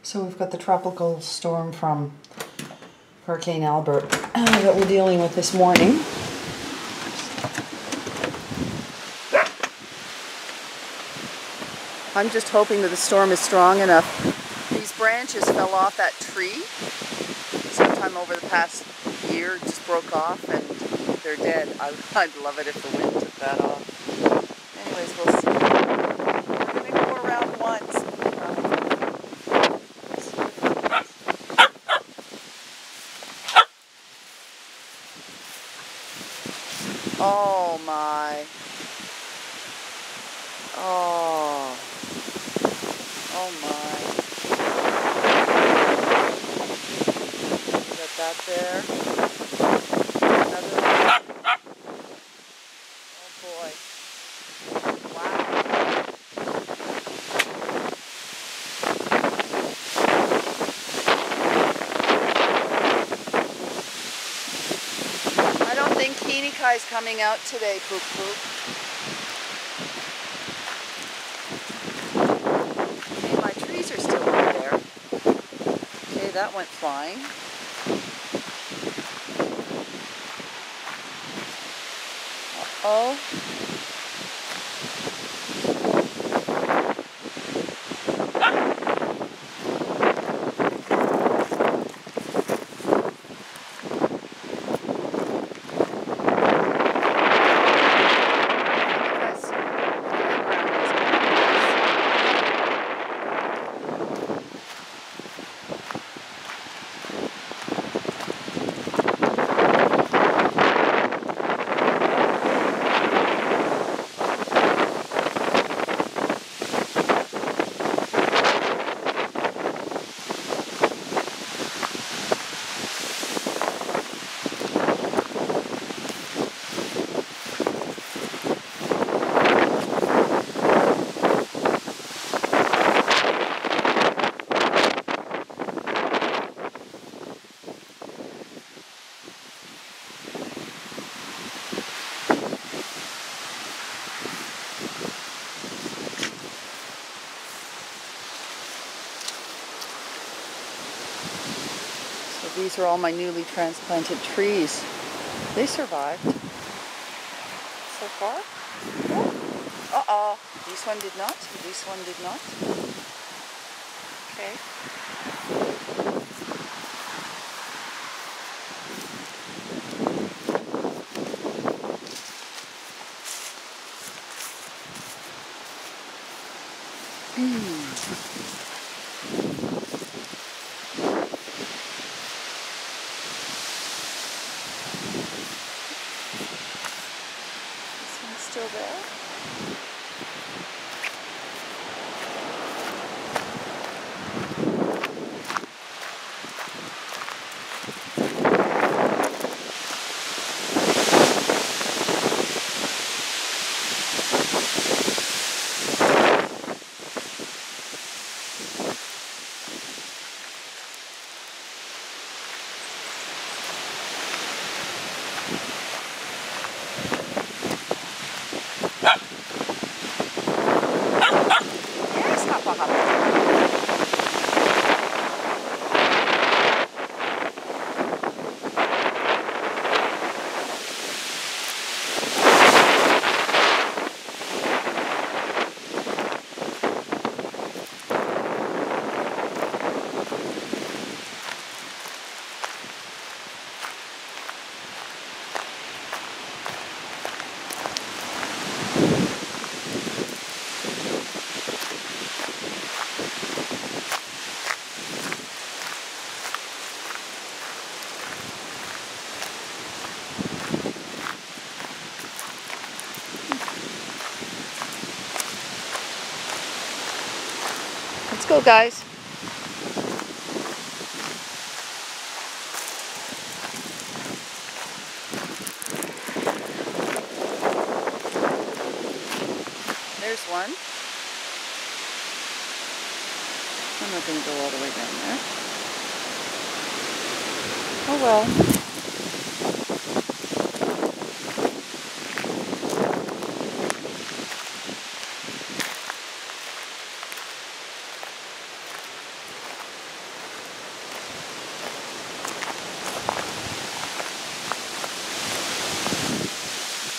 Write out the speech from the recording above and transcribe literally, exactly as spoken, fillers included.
So we've got the tropical storm from Hurricane Albert uh, that we're dealing with this morning. I'm just hoping that the storm is strong enough. These branches fell off that tree sometime over the past year, just broke off, and they're dead. I, I'd love it if the wind took that off. Anyways, we'll see. We're going to go around once. Oh my. Oh. Oh my. Got that there. Another one. Oh boy. Wow. I don't think Keenie Kai's coming out today, Poop Poop. Okay, my trees are still over there. Okay, that went flying. Uh-oh. These are all my newly transplanted trees. They survived so far. Oh. Uh-oh. This one did not. This one did not. Okay. Hmm. Still there. Let's go, guys. There's one. I'm not going to go all the way down there. Oh well.